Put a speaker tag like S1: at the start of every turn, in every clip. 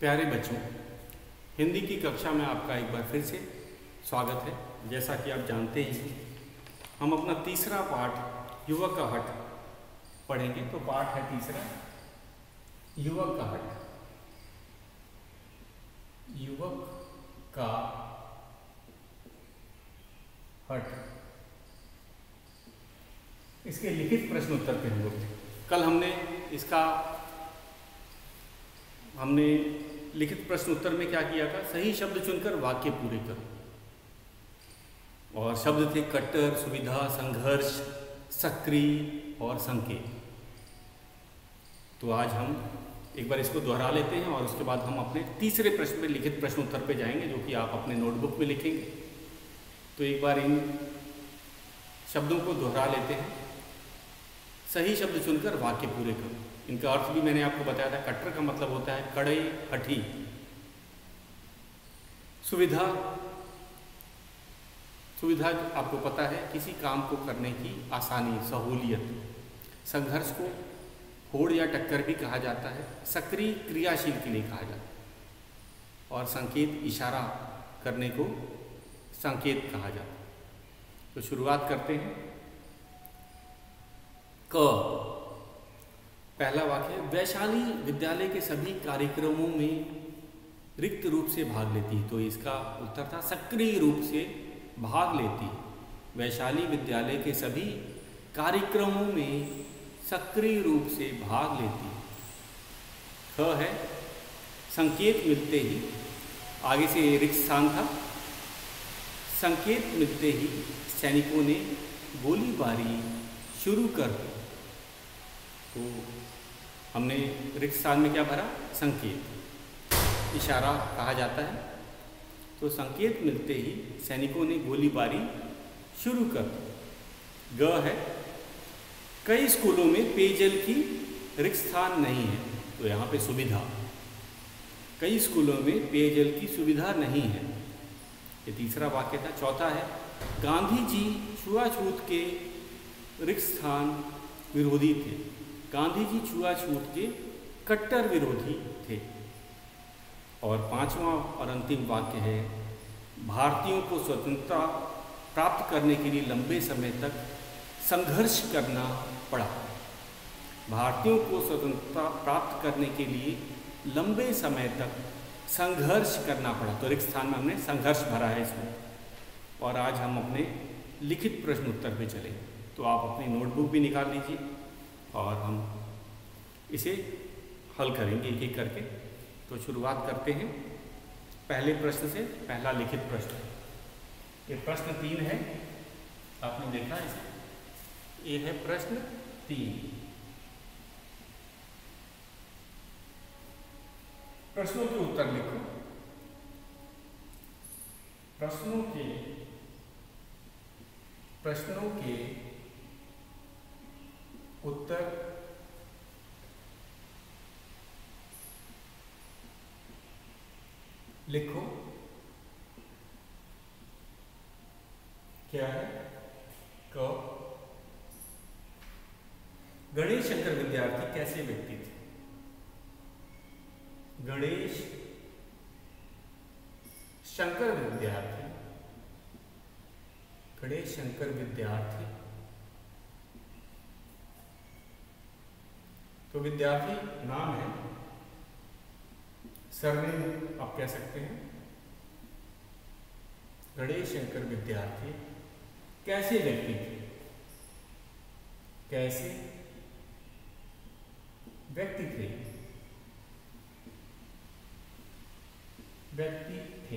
S1: प्यारे बच्चों, हिंदी की कक्षा में आपका एक बार फिर से स्वागत है। जैसा कि आप जानते ही हम अपना तीसरा पाठ युवक का हट पढ़ेंगे। तो पाठ है तीसरा युवक का हट। युवक का हट, इसके लिखित प्रश्न उत्तर पे हम लोग कल हमने लिखित प्रश्न उत्तर में क्या किया था? सही शब्द चुनकर वाक्य पूरे करो। और शब्द थे कट्टर, सुविधा, संघर्ष, सक्रिय और संकेत। तो आज हम एक बार इसको दोहरा लेते हैं और उसके बाद हम अपने तीसरे प्रश्न पे लिखित प्रश्न उत्तर पे जाएंगे, जो कि आप अपने नोटबुक में लिखेंगे। तो एक बार इन शब्दों को दोहरा लेते हैं। सही शब्द चुनकर वाक्य पूरे करो। इनका अर्थ भी मैंने आपको बताया था। कट्टर का मतलब होता है कड़े, हठी। सुविधा, सुविधा आपको पता है किसी काम को करने की आसानी, सहूलियत। संघर्ष को होड़ या टक्कर भी कहा जाता है। सक्रिय, क्रियाशील के लिए कहा जाता है। और संकेत, इशारा करने को संकेत कहा जाता है। तो शुरुआत करते हैं। क, पहला वाक्य, वैशाली विद्यालय के सभी कार्यक्रमों में रिक्त रूप से भाग लेती है। तो इसका उत्तर था सक्रिय रूप से भाग लेती है। वैशाली विद्यालय के सभी कार्यक्रमों में सक्रिय रूप से भाग लेती है। ख है, संकेत मिलते ही, आगे से रिक्त स्थान था। संकेत मिलते ही सैनिकों ने गोलीबारी शुरू कर दी। तो हमने रिक्त स्थान में क्या भरा? संकेत, इशारा कहा जाता है। तो संकेत मिलते ही सैनिकों ने गोलीबारी शुरू कर दी। ग है, कई स्कूलों में पेयजल की रिक्त स्थान नहीं है। तो यहाँ पे सुविधा, कई स्कूलों में पेयजल की सुविधा नहीं है। ये तीसरा वाक्य था। चौथा है, गांधी जी छुआछूत के रिक्त स्थान विरोधी थे। गांधी जी छुआछूत के कट्टर विरोधी थे। और पांचवा और अंतिम वाक्य है, भारतीयों को स्वतंत्रता प्राप्त करने के लिए लंबे समय तक संघर्ष करना पड़ा। भारतीयों को स्वतंत्रता प्राप्त करने के लिए लंबे समय तक संघर्ष करना पड़ा। तो रिक्त स्थान में हमने संघर्ष भरा है इसमें। और आज हम अपने लिखित प्रश्न उत्तर पे चले। तो आप अपनी नोटबुक भी निकाल लीजिए और हम इसे हल करेंगे एक एक करके। तो शुरुआत करते हैं पहले प्रश्न से। पहला लिखित प्रश्न, ये प्रश्न 3 है। आपने देखा इसे, ये है प्रश्न 3। प्रश्नों के उत्तर लिखो। प्रश्नों के उत्तर लिखो। क्या है? क, गणेश शंकर विद्यार्थी कैसे व्यक्ति थे? गणेश शंकर विद्यार्थी, गणेश शंकर विद्यार्थी। तो विद्यार्थी नाम है, सरनेम आप कह सकते हैं। गणेश शंकर विद्यार्थी कैसे व्यक्ति थे? कैसे व्यक्ति थे? व्यक्ति थे।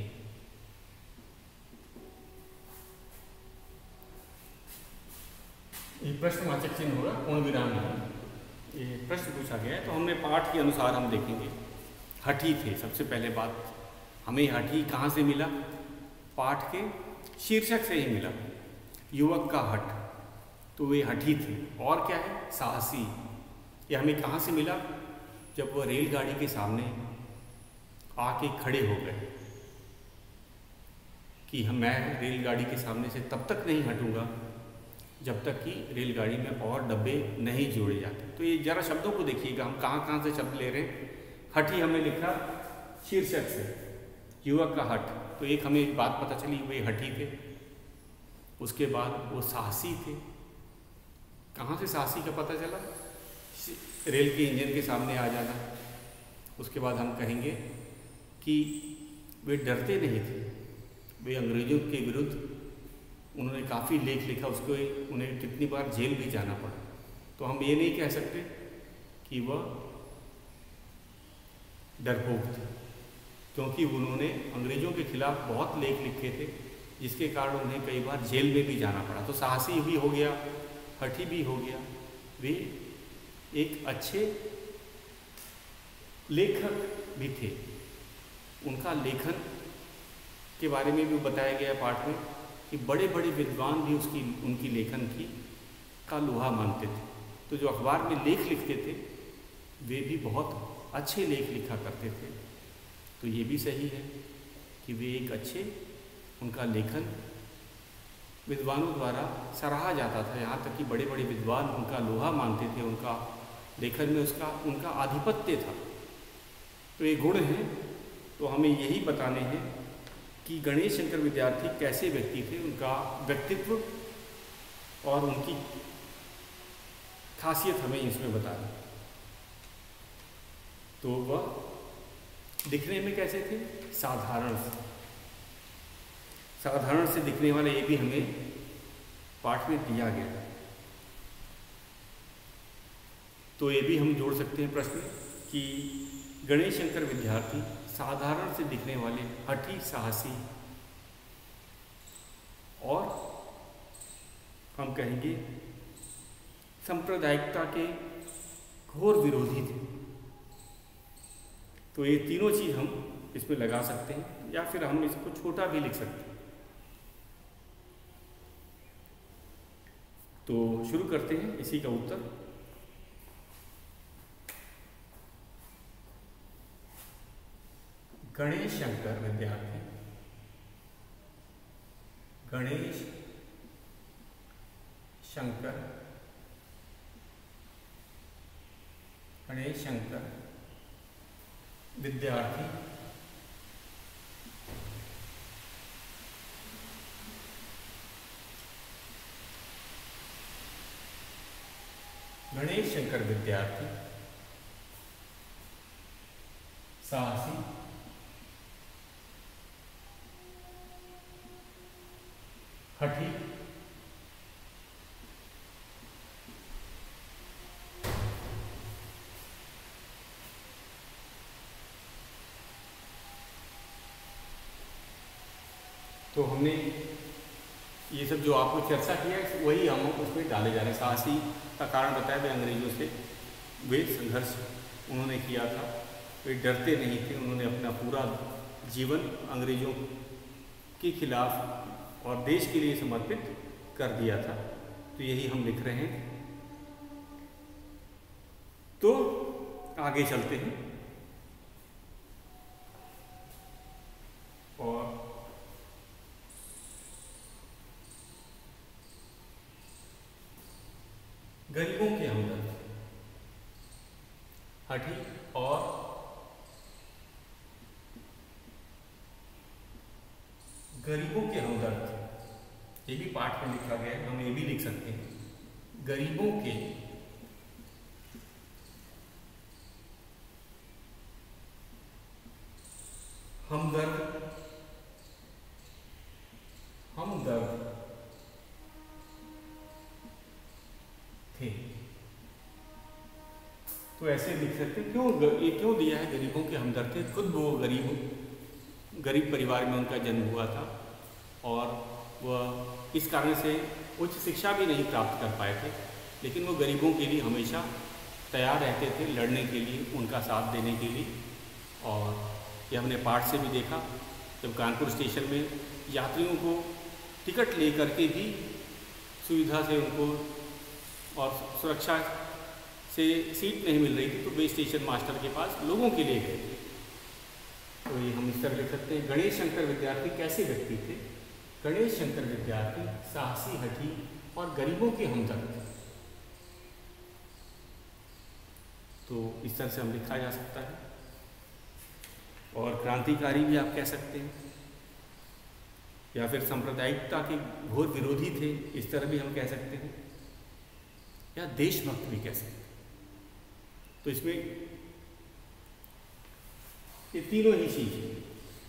S1: ये प्रश्नवाचक चिन्ह होगा, पूर्ण विराम नहीं। ये प्रश्न पूछा गया है तो हमने पाठ के अनुसार हम देखेंगे। हठी थे, सबसे पहले बात, हमें हठी कहाँ से मिला? पाठ के शीर्षक से ही मिला, युवक का हट। तो वे हठी थे। और क्या है? साहसी। ये हमें कहाँ से मिला? जब वह रेलगाड़ी के सामने आके खड़े हो गए कि मैं रेलगाड़ी के सामने से तब तक नहीं हटूंगा जब तक कि रेलगाड़ी में और डब्बे नहीं जोड़े जाते। तो ये जरा शब्दों को देखिएगा, हम कहाँ कहाँ से शब्द ले रहे हैं। हठी हमने लिखा शीर्षक से युवक का हठ। तो एक हमें एक बात पता चली, वे हठी थे। उसके बाद वो साहसी थे। कहाँ से साहसी का पता चला? रेल के इंजन के सामने आ जाना। उसके बाद हम कहेंगे कि वे डरते नहीं थे, वे अंग्रेज़ों के विरुद्ध उन्होंने काफ़ी लेख लिखा, उसको उन्हें कितनी बार जेल भी जाना पड़ा। तो हम ये नहीं कह सकते कि वह डरपोक थे, क्योंकि उन्होंने अंग्रेज़ों के खिलाफ बहुत लेख लिखे थे, जिसके कारण उन्हें कई बार जेल में भी जाना पड़ा। तो साहसी भी हो गया, हठी भी हो गया। वे एक अच्छे लेखक भी थे। उनका लेखन के बारे में भी बताया गया पाठ में कि बड़े बड़े विद्वान भी उनकी लेखन का लोहा मानते थे। तो जो अखबार में लेख लिखते थे वे भी बहुत अच्छे लेख लिखा करते थे। तो ये भी सही है कि वे एक अच्छे, उनका लेखन विद्वानों द्वारा सराहा जाता था, यहाँ तक कि बड़े बड़े विद्वान उनका लोहा मानते थे। उनका लेखन में उनका आधिपत्य था। तो ये गुण हैं। तो हमें यही बताने हैं कि गणेश शंकर विद्यार्थी कैसे व्यक्ति थे, उनका व्यक्तित्व और उनकी खासियत हमें इसमें बताना। तो वह दिखने में कैसे थे? साधारण से। साधारण से दिखने वाले ये भी हमें पाठ में दिया गया। तो ये भी हम जोड़ सकते हैं प्रश्न कि गणेश शंकर विद्यार्थी साधारण से दिखने वाले, हठी, साहसी और हम कहेंगे सांप्रदायिकता के घोर विरोधी थे। तो ये तीनों चीज़ हम इसमें लगा सकते हैं, या फिर हम इसको छोटा भी लिख सकते हैं। तो शुरू करते हैं इसी का उत्तर। गणेश शंकर विद्यार्थी, गणेश शंकर, गणेश शंकर विद्यार्थी गणेश शंकर विद्यार्थी साहसी, हठी, तो हमने ये सब जो आपको चर्चा किया है वही हम उसमें डाले जा रहे हैं। साहसी का कारण बताया, वे अंग्रेजों से वे संघर्ष उन्होंने किया था, वे डरते नहीं थे। उन्होंने अपना पूरा जीवन अंग्रेजों के खिलाफ और देश के लिए समर्पित कर दिया था। तो यही हम लिख रहे हैं। तो आगे चलते हैं और गरीबों के हमदर्द, हठी और गरीबों के हमदर्द, ये भी पाठ में लिखा गया है, हम ये भी लिख सकते हैं। गरीबों के हमदर्द, हमदर्द थे। तो ऐसे लिख सकते हैं। ये क्यों दिया है गरीबों के हमदर्द थे? खुद वो गरीब परिवार में उनका जन्म हुआ था और वह इस कारण से उच्च शिक्षा भी नहीं प्राप्त कर पाए थे, लेकिन वो गरीबों के लिए हमेशा तैयार रहते थे लड़ने के लिए, उनका साथ देने के लिए। और ये हमने पाठ से भी देखा, जब कानपुर स्टेशन में यात्रियों को टिकट लेकर के भी सुविधा से उनको और सुरक्षा से सीट नहीं मिल रही थी, तो वे स्टेशन मास्टर के पास लोगों के लिए गए थे। तो ये हम इस तरह लिख सकते हैं। गणेश शंकर विद्यार्थी कैसे व्यक्ति थे? गणेश शंकर विद्यार्थी साहसी, हठी और गरीबों के हमदर्द। तो इस तरह से हम लिखा जा सकता है। और क्रांतिकारी भी आप कह सकते हैं, या फिर सांप्रदायिकता के घोर विरोधी थे, इस तरह भी हम कह सकते हैं, या देशभक्त भी कह सकते हैं। तो इसमें ये तीनों ही चीज हैं।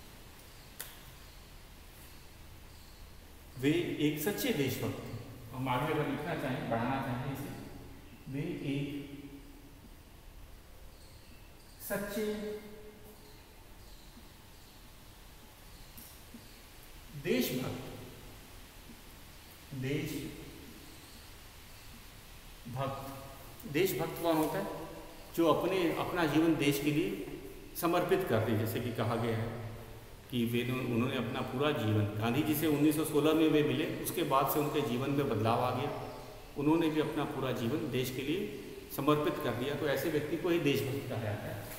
S1: वे एक सच्चे देशभक्त थे। हम आगे अगर लिखना चाहें, बढ़ाना चाहें इसे, वे एक सच्चे देशभक्त देशभक्त कौन होता है? जो अपना जीवन देश के लिए समर्पित कर दे। जैसे कि कहा गया है कि उन्होंने अपना पूरा जीवन, गांधी जी से 1916 में वे मिले, उसके बाद से उनके जीवन में बदलाव आ गया। उन्होंने भी अपना पूरा जीवन देश के लिए समर्पित कर दिया। तो ऐसे व्यक्ति को ही देशभक्त कहा जाता है।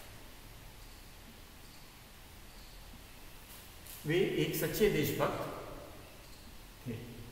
S1: वे एक सच्चे देशभक्त थे।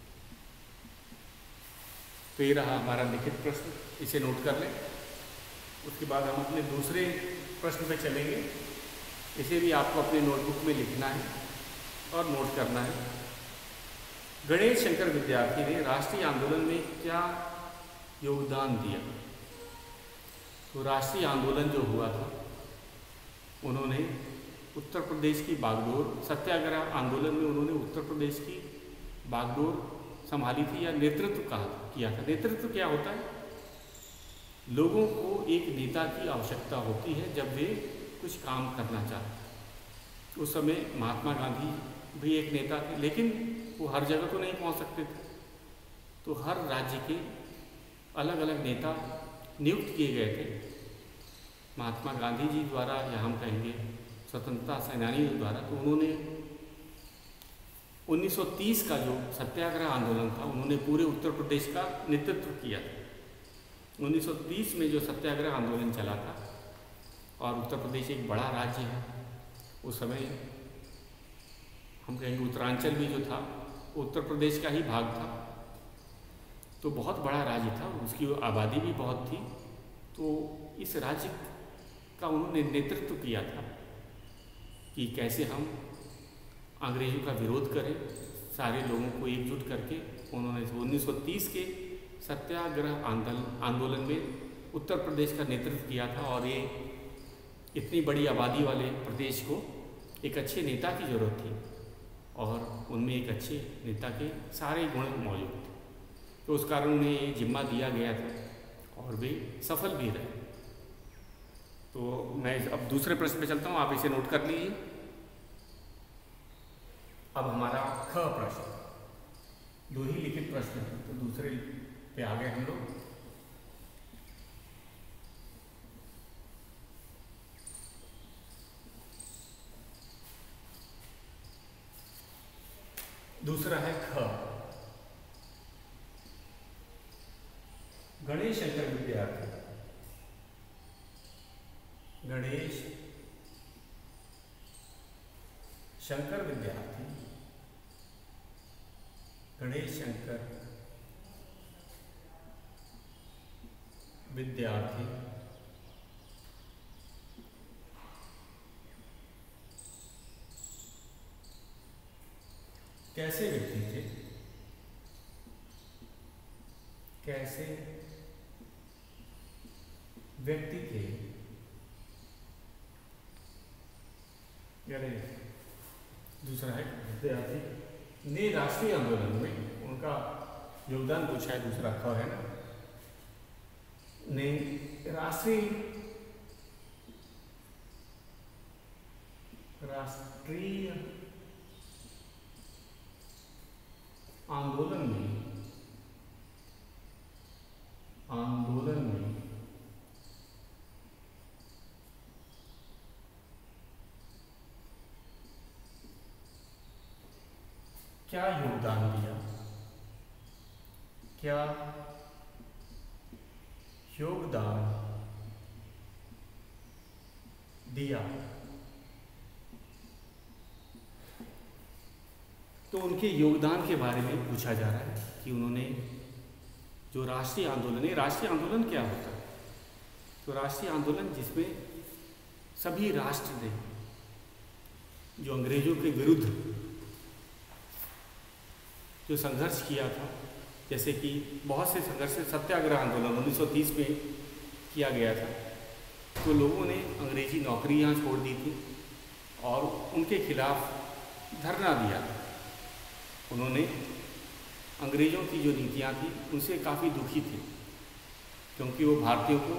S1: तो ये रहा हमारा लिखित प्रश्न, इसे नोट कर लें। उसके बाद हम अपने दूसरे प्रश्न पे चलेंगे। इसे भी आपको अपने नोटबुक में लिखना है और नोट करना है। गणेश शंकर विद्यार्थी ने राष्ट्रीय आंदोलन में क्या योगदान दिया? तो राष्ट्रीय आंदोलन जो हुआ था, उन्होंने उत्तर प्रदेश की बागडोर, सत्याग्रह आंदोलन में उन्होंने उत्तर प्रदेश की बागडोर संभाली थी, या नेतृत्व किया था। नेतृत्व क्या होता है? लोगों को एक नेता की आवश्यकता होती है जब वे कुछ काम करना चाहते हैं। उस समय महात्मा गांधी भी एक नेता थे, लेकिन वो हर जगह तो नहीं पहुंच सकते थे। तो हर राज्य के अलग अलग नेता नियुक्त किए गए थे महात्मा गांधी जी द्वारा, या हम कहेंगे स्वतंत्रता सेनानियों द्वारा। तो उन्होंने 1930 का जो सत्याग्रह आंदोलन था, उन्होंने पूरे उत्तर प्रदेश का नेतृत्व किया था। 1930 में जो सत्याग्रह आंदोलन चला था, और उत्तर प्रदेश एक बड़ा राज्य है, उस समय हम कहेंगे उत्तरांचल भी जो था उत्तर प्रदेश का ही भाग था। तो बहुत बड़ा राज्य था, उसकी आबादी भी बहुत थी। तो इस राज्य का उन्होंने नेतृत्व किया था कि कैसे हम अंग्रेजों का विरोध करें। सारे लोगों को एकजुट करके उन्होंने 1930 के सत्याग्रह आंदोलन में उत्तर प्रदेश का नेतृत्व किया था। और ये इतनी बड़ी आबादी वाले प्रदेश को एक अच्छे नेता की ज़रूरत थी, और उनमें एक अच्छे नेता के सारे गुण मौजूद थे। तो उस कारण उन्हें ये जिम्मा दिया गया था, और वे सफल भी रहे। तो मैं अब दूसरे प्रश्न पे चलता हूँ, आप इसे नोट कर लीजिए। अब हमारा ख प्रश्न, दो ही लिखित प्रश्न है, तो दूसरे पे आ गए हम लोग। दूसरा है ख, गणेश शंकर विद्यार्थी। गणेश शंकर विद्यार्थी, गणेश शंकर विद्यार्थी कैसे व्यक्ति थे? कैसे व्यक्ति थे? दूसरा है विद्यार्थी ने राष्ट्रीय आंदोलन में उनका योगदान पूछा है। दूसरा ख है ना, ने राष्ट्रीय आंदोलन में क्या योगदान दिया? क्या योगदान दिया? तो उनके योगदान के बारे में पूछा जा रहा है कि उन्होंने जो राष्ट्रीय आंदोलन है, राष्ट्रीय आंदोलन क्या होता है? तो राष्ट्रीय आंदोलन जिसमें सभी राष्ट्र ने जो अंग्रेज़ों के विरुद्ध जो संघर्ष किया था, जैसे कि बहुत से संघर्ष, सत्याग्रह आंदोलन 1930 में किया गया था, तो लोगों ने अंग्रेजी नौकरी यहाँ छोड़ दी थी और उनके खिलाफ धरना दिया। उन्होंने अंग्रेज़ों की जो नीतियाँ थी उनसे काफ़ी दुखी थे, क्योंकि वो भारतीयों को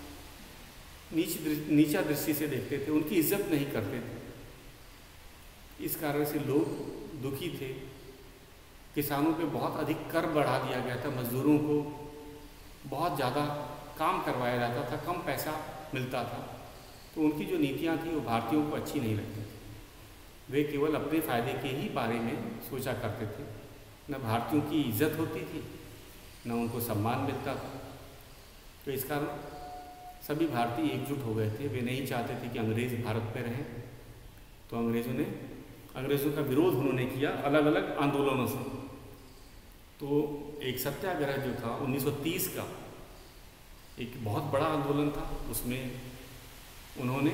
S1: नीचा दृष्टि से देखते थे, उनकी इज्जत नहीं करते थे। इस कारण से लोग दुखी थे। किसानों पे बहुत अधिक कर बढ़ा दिया गया था, मजदूरों को बहुत ज़्यादा काम करवाया जाता था, कम पैसा मिलता था। तो उनकी जो नीतियाँ थी वो भारतीयों को अच्छी नहीं लगती थी। वे केवल अपने फ़ायदे के ही बारे में सोचा करते थे। न भारतीयों की इज्जत होती थी, न उनको सम्मान मिलता था। तो इस कारण सभी भारतीय एकजुट हो गए थे। वे नहीं चाहते थे कि अंग्रेज़ भारत में रहें। तो अंग्रेज़ों का विरोध उन्होंने किया अलग अलग आंदोलनों से। तो एक सत्याग्रह जो था 1930 का, एक बहुत बड़ा आंदोलन था। उसमें उन्होंने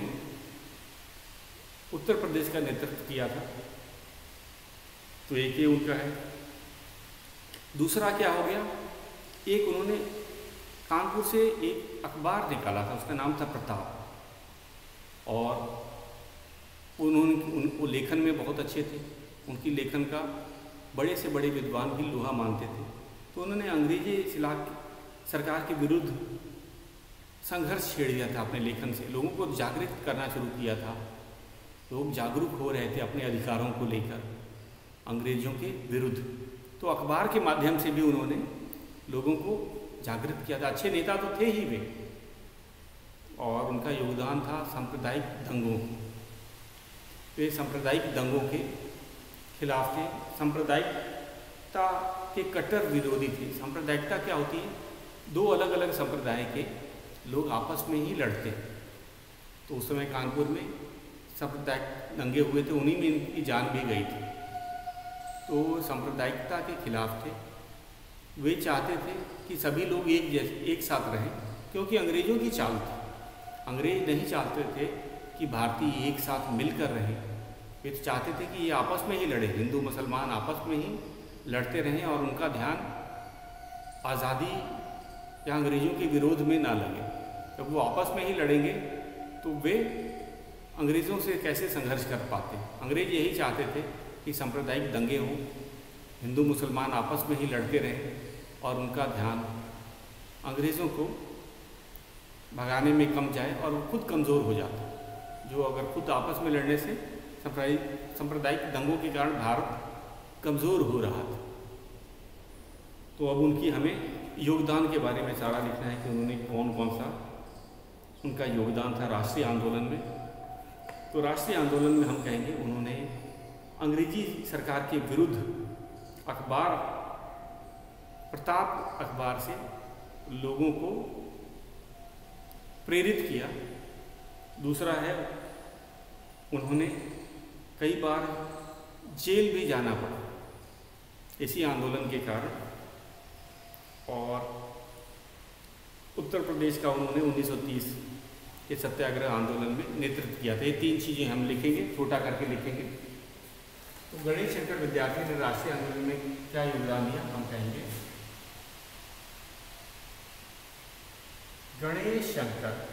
S1: उत्तर प्रदेश का नेतृत्व किया था। तो एक ये उनका है। दूसरा क्या हो गया, एक उन्होंने कानपुर से एक अखबार निकाला था, उसका नाम था प्रताप। और उन्होंने लेखन में बहुत अच्छे थे। उनकी लेखन का बड़े से बड़े विद्वान भी लोहा मानते थे। तो उन्होंने अंग्रेजी सरकार के विरुद्ध संघर्ष छेड़ दिया था अपने लेखन से। लोगों को जागृत करना शुरू किया था। लोग जागरूक हो रहे थे अपने अधिकारों को लेकर अंग्रेज़ों के विरुद्ध। तो अखबार के माध्यम से भी उन्होंने लोगों को जागृत किया था। अच्छे नेता तो थे ही वे, और उनका योगदान था सांप्रदायिक दंगों। वे सांप्रदायिक दंगों के खिलाफ थे। सांप्रदायिकता के कट्टर विरोधी थे। सांप्रदायिकता क्या होती है, दो अलग अलग संप्रदाय के लोग आपस में ही लड़ते हैं। तो उस समय कानपुर में सांप्रदायिक दंगे हुए थे, उन्हीं में इनकी जान भी गई थी। तो सांप्रदायिकता के खिलाफ थे। वे चाहते थे कि सभी लोग एक साथ रहें, क्योंकि अंग्रेज़ों की चाल थी। अंग्रेज नहीं चाहते थे कि भारतीय एक साथ मिलकर रहें। वे तो चाहते थे कि ये आपस में ही लड़े, हिंदू मुसलमान आपस में ही लड़ते रहें और उनका ध्यान आज़ादी या अंग्रेज़ों के विरोध में ना लगे। जब वो आपस में ही लड़ेंगे तो वे अंग्रेज़ों से कैसे संघर्ष कर पाते। अंग्रेज़ यही चाहते थे कि सांप्रदायिक दंगे हों, हिंदू मुसलमान आपस में ही लड़ते रहें और उनका ध्यान अंग्रेज़ों को भगाने में कम जाए और वो खुद कमज़ोर हो जाता। जो अगर खुद आपस में लड़ने से सांप्रदायिक दंगों के कारण भारत कमज़ोर हो रहा था। तो अब उनकी हमें योगदान के बारे में सारा लिखना है कि उन्होंने कौन कौन सा उनका योगदान था राष्ट्रीय आंदोलन में। तो राष्ट्रीय आंदोलन में हम कहेंगे उन्होंने अंग्रेजी सरकार के विरुद्ध अखबार प्रताप अखबार से लोगों को प्रेरित किया। दूसरा है उन्होंने कई बार जेल भी जाना पड़ा इसी आंदोलन के कारण। और उत्तर प्रदेश का उन्होंने 1930 के सत्याग्रह आंदोलन में नेतृत्व किया था। ये तीन चीज़ें हम लिखेंगे, छोटा करके लिखेंगे। तो गणेश शंकर विद्यार्थी ने राष्ट्रीय आंदोलन में क्या योगदान दिया, हम कहेंगे गणेश शंकर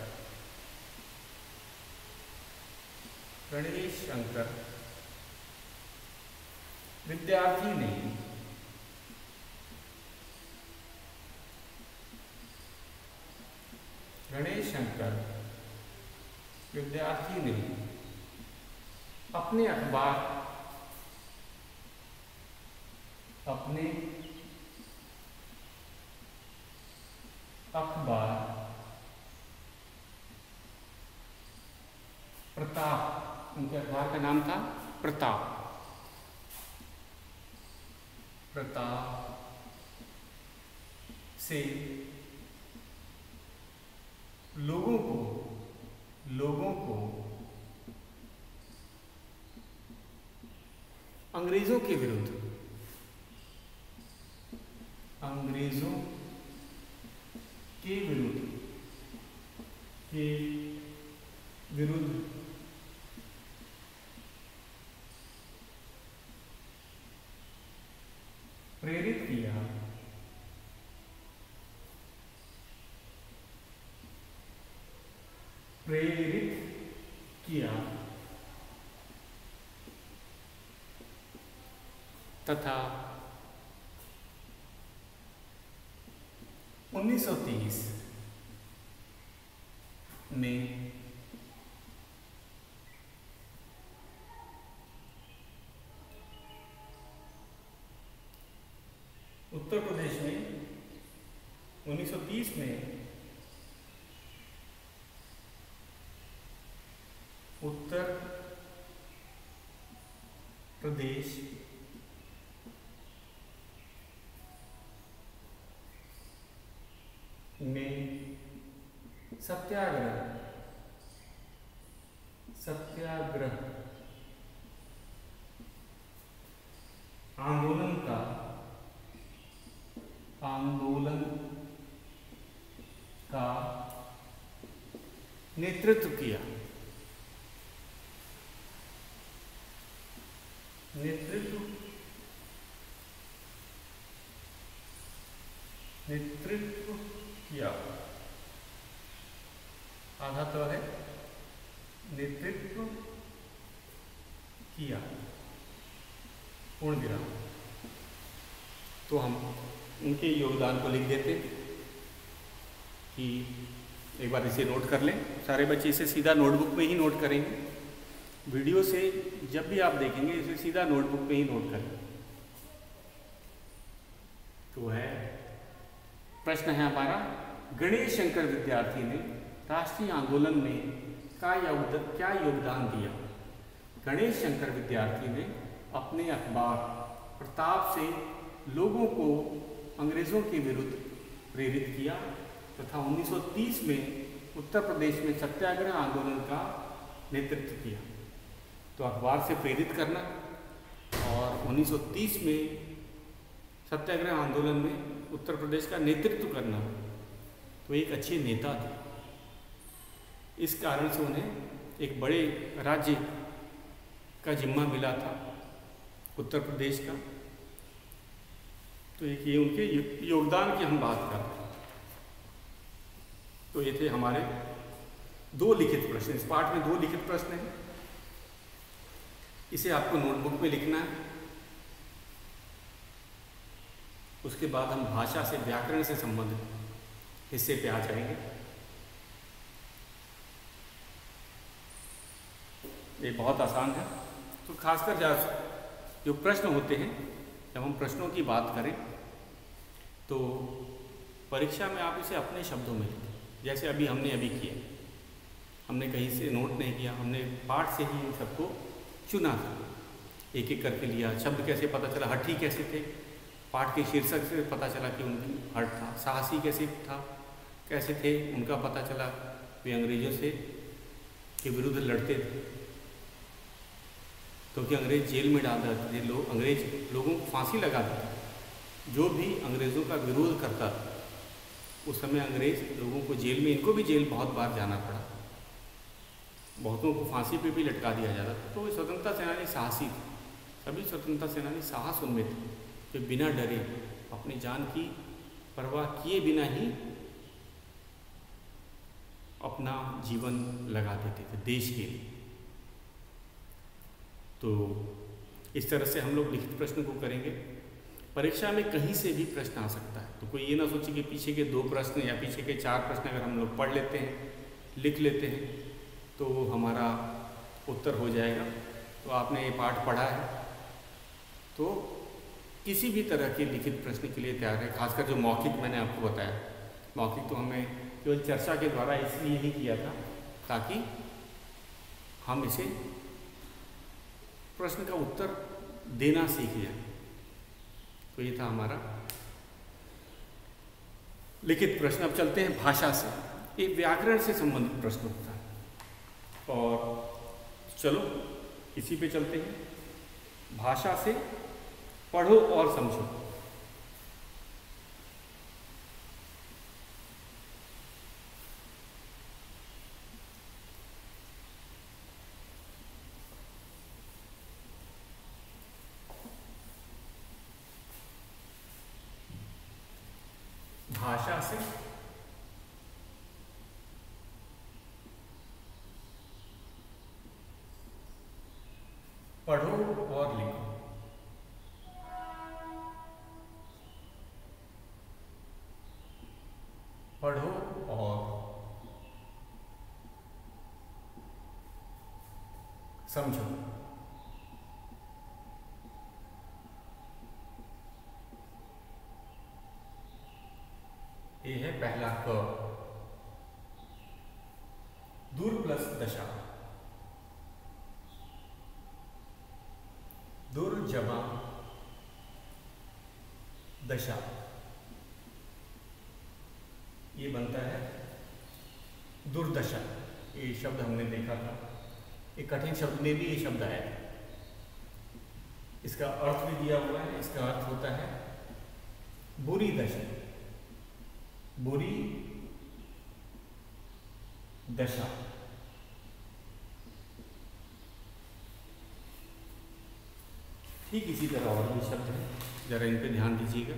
S1: विद्यार्थी ने अपने अखबार प्रताप, उनके अखबार का नाम था प्रताप से लोगों को अंग्रेजों के विरुद्ध तथा 1930 में उत्तर प्रदेश में 1930 में उत्तर प्रदेश में सत्याग्रह आंदोलन का नेतृत्व किया। आधा तो है नेतृत्व किया पूर्ण विराम। तो हम उनके योगदान को लिख देते कि एक बार इसे नोट कर लें। सारे बच्चे इसे सीधा नोटबुक में ही नोट करेंगे। वीडियो से जब भी आप देखेंगे इसे सीधा नोटबुक में ही नोट करें। तो है प्रश्न है हमारा, गणेश शंकर विद्यार्थी ने राष्ट्रीय आंदोलन में क्या योगदान दिया? गणेश शंकर विद्यार्थी ने अपने अखबार प्रताप से लोगों को अंग्रेजों के विरुद्ध प्रेरित किया तथा 1930 में उत्तर प्रदेश में सत्याग्रह आंदोलन का नेतृत्व किया। तो अखबार से प्रेरित करना और 1930 में सत्याग्रह आंदोलन में उत्तर प्रदेश का नेतृत्व करना, तो एक अच्छे नेता थे। इस कारण से उन्हें एक बड़े राज्य का जिम्मा मिला था उत्तर प्रदेश का। तो एक ये उनके योगदान की हम बात कर रहे हैं। तो ये थे हमारे 2 लिखित प्रश्न। इस पाठ में 2 लिखित प्रश्न हैं। इसे आपको नोटबुक में लिखना है। उसके बाद हम भाषा से, व्याकरण से संबंधित हिस्से पे आ जाएंगे। ये बहुत आसान है। तो खासकर जो प्रश्न होते हैं, जब हम प्रश्नों की बात करें तो परीक्षा में आप इसे अपने शब्दों में लिखें, जैसे हमने अभी किया। हमने कहीं से नोट नहीं किया, हमने पाठ से ही इन सबको चुना था, एक एक करके लिया। शब्द कैसे पता चला, हठी कैसे थे, पाठ के शीर्षक से पता चला कि उनकी हट था। साहसी कैसे थे, उनका पता चला वे अंग्रेजों से के विरुद्ध लड़ते थे, क्योंकि अंग्रेज जेल में डाल देते थे, अंग्रेज लोगों को फांसी लगा देते थे। जो भी अंग्रेज़ों का विरोध करता था उस समय अंग्रेज लोगों को जेल में, इनको भी जेल बहुत बार जाना पड़ा, बहुतों को फांसी पे भी लटका दिया जाता था। तो स्वतंत्रता सेनानी साहसी थे, सभी स्वतंत्रता सेनानी साहस उनमें थे, कि बिना डरे अपनी जान की परवाह किए बिना ही अपना जीवन लगा देते थे देश के लिए। तो इस तरह से हम लोग लिखित प्रश्न को करेंगे। परीक्षा में कहीं से भी प्रश्न आ सकता है, तो कोई ये ना सोचे कि पीछे के 2 प्रश्न या पीछे के 4 प्रश्न अगर हम लोग पढ़ लेते हैं, लिख लेते हैं, तो हमारा उत्तर हो जाएगा। तो आपने ये पाठ पढ़ा है, तो किसी भी तरह के लिखित प्रश्न के लिए तैयार है। खासकर जो मौखिक मैंने आपको बताया, मौखिक तो हमें केवल चर्चा के द्वारा इसलिए ही किया था ताकि हम इसे प्रश्न का उत्तर देना सीख जाए। तो ये था हमारा लिखित प्रश्न। अब चलते हैं भाषा से। ये व्याकरण से संबंधित प्रश्न होता है, और चलो इसी पे चलते हैं। भाषा से पढ़ो और समझो। भाषा से पढ़ो और लिखो। पढ़ो और समझो। ये है पहला क। दूर प्लस दशा। दूर जमा दशा, ये बनता है दुर्दशा। ये शब्द हमने देखा था, एक कठिन शब्द में भी ये शब्द आया है। इसका अर्थ भी दिया हुआ है। इसका अर्थ होता है बुरी दशा। बुरी दशा। ठीक इसी तरह और भी शब्द हैं, जरा इन पे ध्यान दीजिएगा।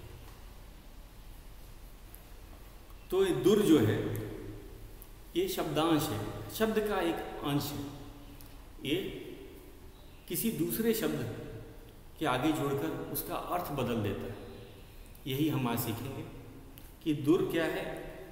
S1: तो ये दुर जो है ये शब्दांश है, शब्द का एक अंश है। ये किसी दूसरे शब्द के आगे जोड़कर उसका अर्थ बदल देता है। यही हम आज सीखेंगे कि दुर क्या है।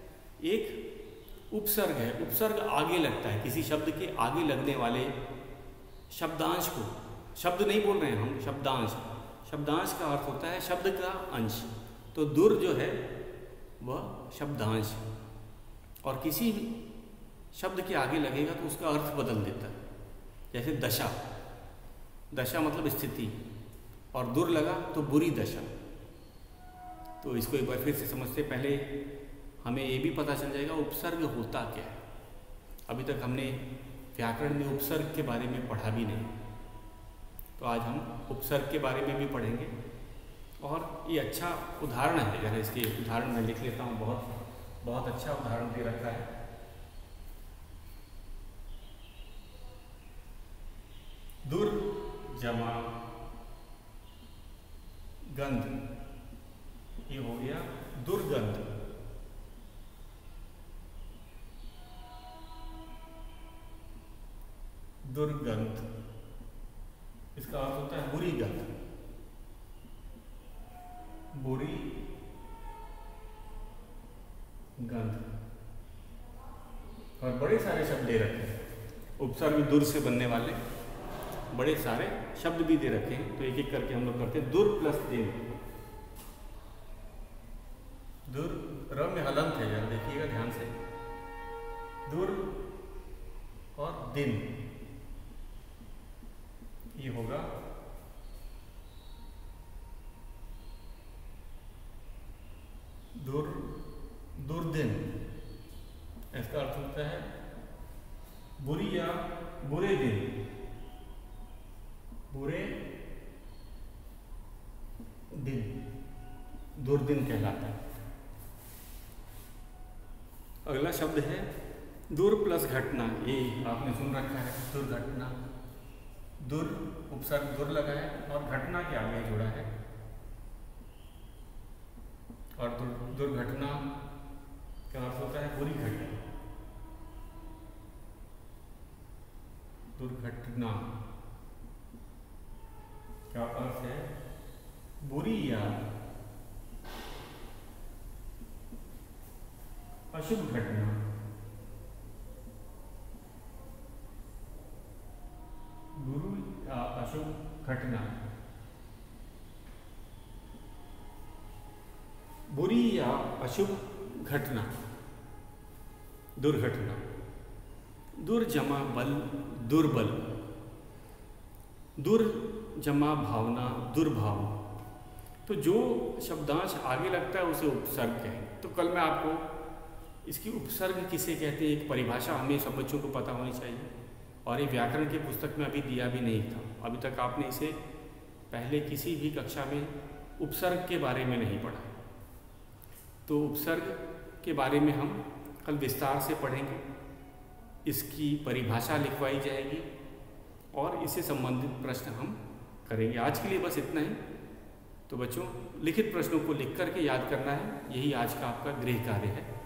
S1: एक उपसर्ग है। उपसर्ग आगे लगता है, किसी शब्द के आगे लगने वाले शब्दांश को, शब्द नहीं बोल रहे हैं हम, शब्दांश। शब्दांश का अर्थ होता है शब्द का अंश। तो दुर जो है वह शब्दांश है और किसी शब्द के आगे लगेगा तो उसका अर्थ बदल देता है। जैसे दशा, दशा मतलब स्थिति, और दुर लगा तो बुरी दशा। तो इसको एक बार फिर से समझते पहले हमें ये भी पता चल जाएगा उपसर्ग होता क्या है। अभी तक हमने व्याकरण में उपसर्ग के बारे में पढ़ा भी नहीं, तो आज हम उपसर्ग के बारे में भी पढ़ेंगे। और ये अच्छा उदाहरण है, अगर इसके उदाहरण मैं लिख लेता हूँ, बहुत अच्छा उदाहरण दे रखा है। दुर जमा गंध, ये हो गया दुर्गंध। दुर्गंध, इसका अर्थ होता है बुरी गंध। बुरी गंध। और बड़े सारे शब्द दे रखे हैं, उपसर्ग दुर से बनने वाले बड़े सारे शब्द भी दे रखे हैं। तो एक एक करके हम लोग करते हैं। दुर प्लस दिन। दुर, र में हलंत है, यार देखिएगा ध्यान से। दुर और दिन, ये होगा दुर्दिन। इसका अर्थ होता है बुरी या बुरे दिन, बुरे दिन, दुर्दिन कहलाता है। अगला शब्द है दुर प्लस घटना। ये आपने सुन रखा है, दुर्घटना। दुर, उपसर्ग दुर लगा है और घटना के आगे जुड़ा है। और दुर्घटना का अर्थ होता है बुरी घटना। दुर्घटना का अर्थ है बुरी या अशुभ घटना। बुरी या अशुभ घटना। बुरी या अशुभ घटना, दुर्घटना। दुर जमा बल, दुर्बल। दुर जमा भावना, दुर्भाव। तो जो शब्दांश आगे लगता है उसे उपसर्ग कहें। तो कल मैं आपको इसकी उपसर्ग किसे कहते हैं एक परिभाषा हमें सब बच्चों को पता होनी चाहिए। और ये व्याकरण की पुस्तक में अभी दिया भी नहीं था, अभी तक आपने इसे पहले किसी भी कक्षा में उपसर्ग के बारे में नहीं पढ़ा। तो उपसर्ग के बारे में हम कल विस्तार से पढ़ेंगे, इसकी परिभाषा लिखवाई जाएगी और इससे संबंधित प्रश्न हम करेंगे। आज के लिए बस इतना ही। तो बच्चों, लिखित प्रश्नों को लिख करके याद करना है, यही आज का आपका गृह कार्य है।